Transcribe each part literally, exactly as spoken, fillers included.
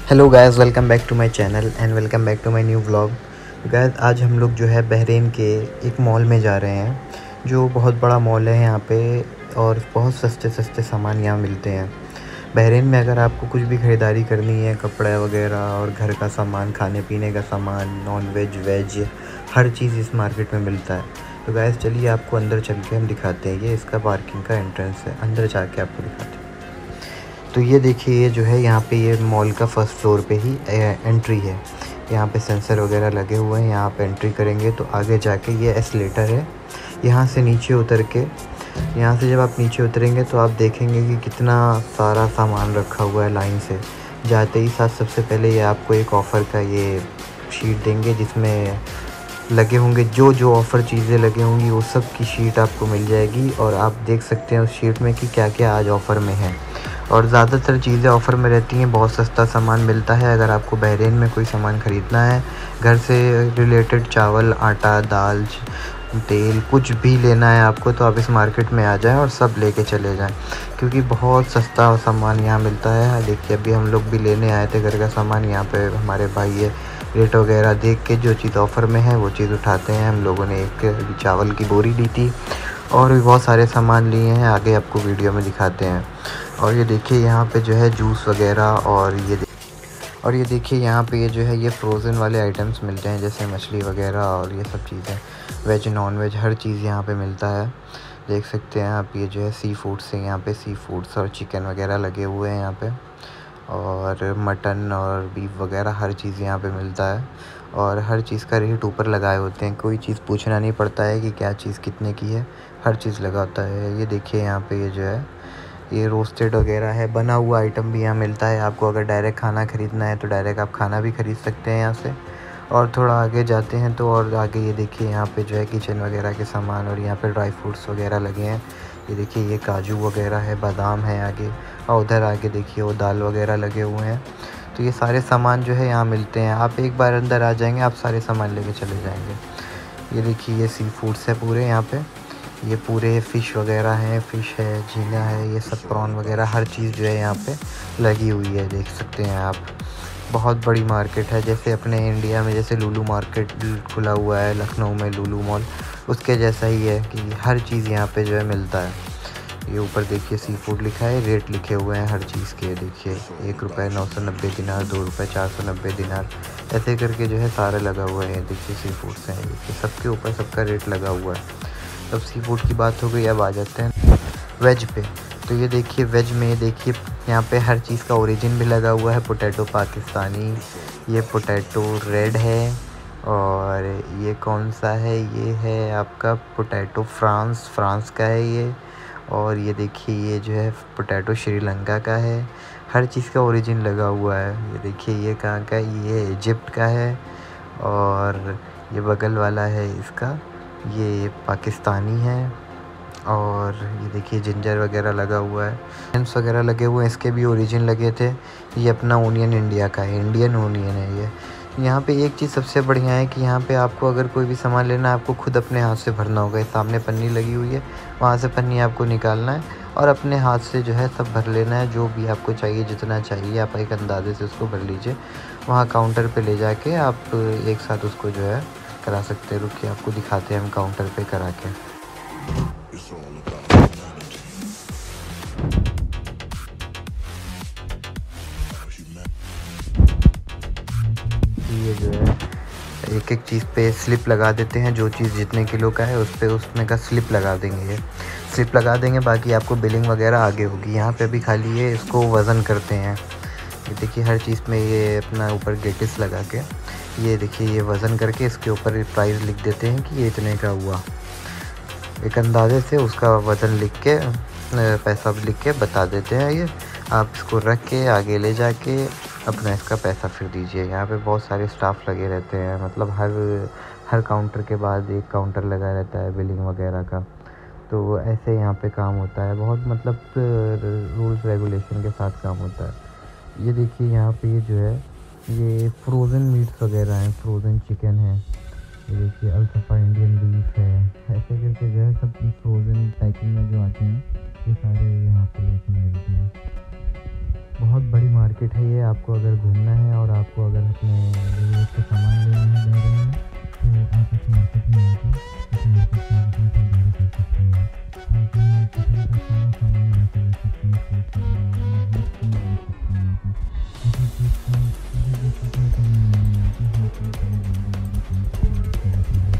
Hello guys, welcome back to my channel and welcome back to my new vlog. Guys, आज हम लोग जो है बहरीन के एक मॉल में जा रहे हैं जो बहुत बड़ा मॉल है यहाँ पे और बहुत सस्ते सस्ते सामान यहाँ मिलते हैं। बहरीन में अगर आपको कुछ भी ख़रीदारी करनी है, कपड़े वगैरह और घर का सामान, खाने पीने का सामान, नॉन वेज वेज हर चीज़ इस मार्केट में मिलता है। तो गाइस चलिए आपको अंदर चल के हम दिखाते हैं। ये इसका पार्किंग का एंट्रेंस है, अंदर जाके आपको दिखाते हैं। तो ये देखिए, ये जो है यहाँ पे ये मॉल का फर्स्ट फ्लोर पे ही एंट्री है। यहाँ पे सेंसर वगैरह लगे हुए हैं। यहाँ पे एंट्री करेंगे तो आगे जाके ये एस्केलेटर है। यहाँ से नीचे उतर के यहाँ से जब आप नीचे उतरेंगे तो आप देखेंगे कि कितना सारा सामान रखा हुआ है लाइन से। जाते ही साथ सबसे पहले ये आपको एक ऑफ़र का ये शीट देंगे जिसमें लगे होंगे जो जो ऑफ़र चीज़ें लगी होंगी वो सब की शीट आपको मिल जाएगी और आप देख सकते हैं उस शीट में कि क्या क्या आज ऑफ़र में है। और ज़्यादातर चीज़ें ऑफ़र में रहती हैं, बहुत सस्ता सामान मिलता है। अगर आपको बहरीन में कोई सामान ख़रीदना है, घर से रिलेटेड चावल, आटा, दाल, तेल कुछ भी लेना है आपको, तो आप इस मार्केट में आ जाएं और सब लेके चले जाएं क्योंकि बहुत सस्ता सामान यहाँ मिलता है। देखिए, अभी हम लोग भी लेने आए थे घर का सामान। यहाँ पे हमारे भाई ये रेट वगैरह देख के जो चीज़ ऑफ़र में है वो चीज़ उठाते हैं। हम लोगों ने एक चावल की बोरी ली थी और भी बहुत सारे सामान लिए हैं, आगे आपको वीडियो में दिखाते हैं। और ये देखिए यहाँ पे जो है जूस वगैरह और ये और ये देखिए यहाँ पे ये जो है ये फ्रोज़न वाले आइटम्स मिलते हैं जैसे मछली वगैरह और ये सब चीज़ें, वेज नॉन वेज हर चीज़ यहाँ पे मिलता है। देख सकते हैं आप, ये जो है सी फूड्स है, यहाँ पे सी फूड्स और चिकन वगैरह लगे हुए हैं यहाँ पे, और मटन और बीफ वगैरह हर चीज़ यहाँ पे मिलता है। और हर चीज़ का रेट ऊपर लगाए होते हैं, कोई चीज़ पूछना नहीं पड़ता है कि क्या चीज़ कितने की है, हर चीज़ लगा होता है। ये देखिए यहाँ पे ये जो है ये रोस्टेड वगैरह है, बना हुआ आइटम भी यहाँ मिलता है आपको। अगर डायरेक्ट खाना ख़रीदना है तो डायरेक्ट आप खाना भी ख़रीद सकते हैं यहाँ से। और थोड़ा आगे जाते हैं तो और आगे ये देखिए यहाँ पे जो है किचन वगैरह के सामान और यहाँ पे ड्राई फ्रूट्स वगैरह लगे हैं। ये देखिए ये काजू वगैरह है, बादाम है आगे, और उधर आगे देखिए वो दाल वगैरह लगे हुए हैं। तो ये सारे सामान जो है यहाँ मिलते हैं। आप एक बार अंदर आ जाएंगे, आप सारे सामान लेके चले जाएंगे। ये देखिए ये सी फूड्स है पूरे यहाँ पे, ये पूरे फ़िश वगैरह हैं, फ़िश है, झींगा है, ये सब प्रॉन वगैरह हर चीज़ जो है यहाँ पे लगी हुई है। देख सकते हैं आप, बहुत बड़ी मार्केट है। जैसे अपने इंडिया में जैसे लुलु मार्केट खुला हुआ है लखनऊ में, लुलु मॉल, उसके जैसा ही है कि हर चीज़ यहाँ पे जो है मिलता है। ये ऊपर देखिए सी फूड लिखा है, रेट लिखे हुए हैं हर चीज़ के। देखिए एक रुपये नौ सौ नब्बे दिनार, दो रुपये चार सौ नब्बे दिनार, ऐसे करके जो है सारे लगा हुआ है। देखिए सी फूड्स हैं, देखिए सबके ऊपर सबका रेट लगा हुआ है। तब सी फूड की बात हो गई, अब आ जाते हैं वेज पे। तो ये देखिए वेज में, ये देखिए यहाँ पे हर चीज़ का ओरिजिन भी लगा हुआ है। पोटैटो पाकिस्तानी, ये पोटैटो रेड है, और ये कौन सा है, ये है आपका पोटैटो फ्रांस, फ्रांस का है ये। और ये देखिए ये जो है पोटैटो श्रीलंका का है। हर चीज़ का ओरिजिन लगा हुआ है। ये देखिए ये कहाँ का है, ये इजिप्ट का है, और ये बगल वाला है इसका, ये पाकिस्तानी है। और ये देखिए जिंजर वगैरह लगा हुआ है, एंड्स वगैरह लगे हुए हैं, इसके भी ओरिजिन लगे थे। ये अपना ओनियन इंडिया का है, इंडियन ओनियन है ये। यहाँ पे एक चीज़ सबसे बढ़िया है कि यहाँ पे आपको अगर कोई भी सामान लेना है, आपको खुद अपने हाथ से भरना होगा। सामने पन्नी लगी हुई है, वहाँ से पन्नी आपको निकालना है और अपने हाथ से जो है सब भर लेना है। जो भी आपको चाहिए, जितना चाहिए आप एक अंदाजे से उसको भर लीजिए। वहाँ काउंटर पे ले जाके आप एक साथ उसको जो है करा सकते हैं। रुकिए आपको दिखाते हैं हम काउंटर पे करा के। ये जो है एक एक चीज़ पे स्लिप लगा देते हैं, जो चीज़ जितने किलो का है उस पे उसमें का स्लिप लगा देंगे। ये स्लिप लगा देंगे, बाकी आपको बिलिंग वगैरह आगे होगी। यहाँ पे भी खाली ये इसको वज़न करते हैं। ये देखिए हर चीज़ में ये अपना ऊपर गेटिस लगा के, ये देखिए ये वज़न करके इसके ऊपर प्राइस लिख देते हैं कि ये इतने का हुआ। एक अंदाजे से उसका वज़न लिख के, पैसा लिख के बता देते हैं। ये आप इसको रख के आगे ले जाके अपना इसका पैसा फिर दीजिए। यहाँ पे बहुत सारे स्टाफ लगे रहते हैं, मतलब हर हर काउंटर के बाद एक काउंटर लगा रहता है बिलिंग वगैरह का। तो ऐसे यहाँ पे काम होता है, बहुत मतलब रूल्स रेगुलेशन के साथ काम होता है। ये देखिए यहाँ पे ये जो है ये फ्रोज़न मीट्स वगैरह हैं, फ्रोज़न चिकन है। ये देखिए अल्सफ़ा इंडियन बीफ है, ऐसे करके जो है सब फ्रोज़न पैकिंग में जो आते हैं ये सारे यहाँ पे अपन मिलते हैं। बहुत बड़ी मार्केट है ये। आपको अगर घूमना है और आपको अगर अपने ज़रूरत के सामान लेना है बहरीन में, तो आप इस मार्केट में आके इस मार्केट से आप अपनी खरीदारी कर सकते हैं। आप अपनी पसंद का सारा सामान यहाँ से ले सकते हैं। सोप वगैरह वगैरह हर चीज़ ले सकते हैं यहाँ पे। किसी चीज़ का किसी भी चीज़ में कमी नहीं है यहाँ पे। हर चीज़ बड़ी बड़ी बड़ी क्वांटिटी में उपलब्ध है।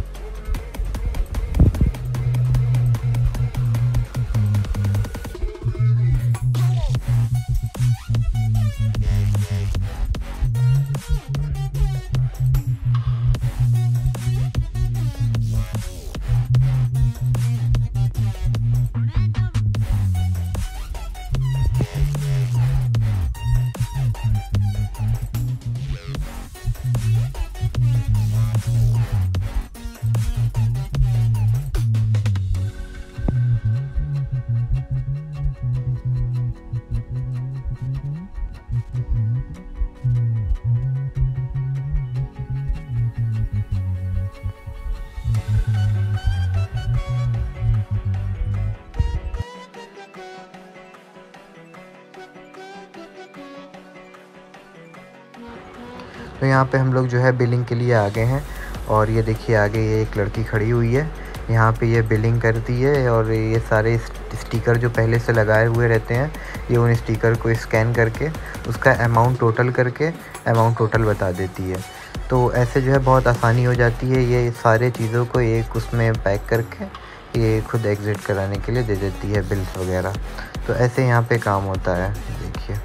तो यहाँ पे हम लोग जो है बिलिंग के लिए आ गए हैं और ये देखिए आगे ये एक लड़की खड़ी हुई है। यहाँ पे ये बिलिंग करती है और ये सारे स्टिकर जो पहले से लगाए हुए रहते हैं, ये उन स्टिकर को स्कैन करके उसका अमाउंट टोटल करके अमाउंट टोटल बता देती है। तो ऐसे जो है बहुत आसानी हो जाती है। ये सारे चीज़ों को एक उसमें पैक करके ये खुद एग्ज़िट कराने के लिए दे देती है, बिल्स वगैरह। तो ऐसे यहाँ पे काम होता है। देखिए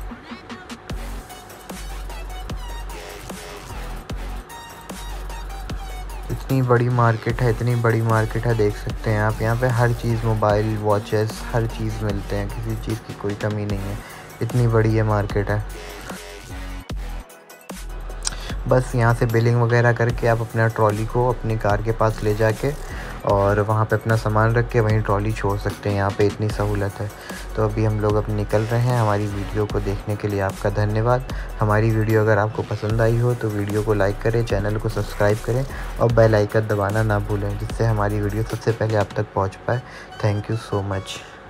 इतनी बड़ी मार्केट है, इतनी बड़ी मार्केट है, देख सकते हैं आप। यहाँ पे हर चीज़, मोबाइल, वॉचेस, हर चीज़ मिलते हैं। किसी चीज़ की कोई कमी नहीं है। इतनी बड़ी ये मार्केट है। बस यहाँ से बिलिंग वगैरह करके आप अपना ट्रॉली को अपनी कार के पास ले जाके और वहाँ पे अपना सामान रख के वहीं ट्रॉली छोड़ सकते हैं। यहाँ पे इतनी सहूलत है। तो अभी हम लोग अब निकल रहे हैं। हमारी वीडियो को देखने के लिए आपका धन्यवाद। हमारी वीडियो अगर आपको पसंद आई हो तो वीडियो को लाइक करें, चैनल को सब्सक्राइब करें और बेल आइकन दबाना ना भूलें, जिससे हमारी वीडियो सबसे पहले आप तक पहुँच पाए। Thank you so much.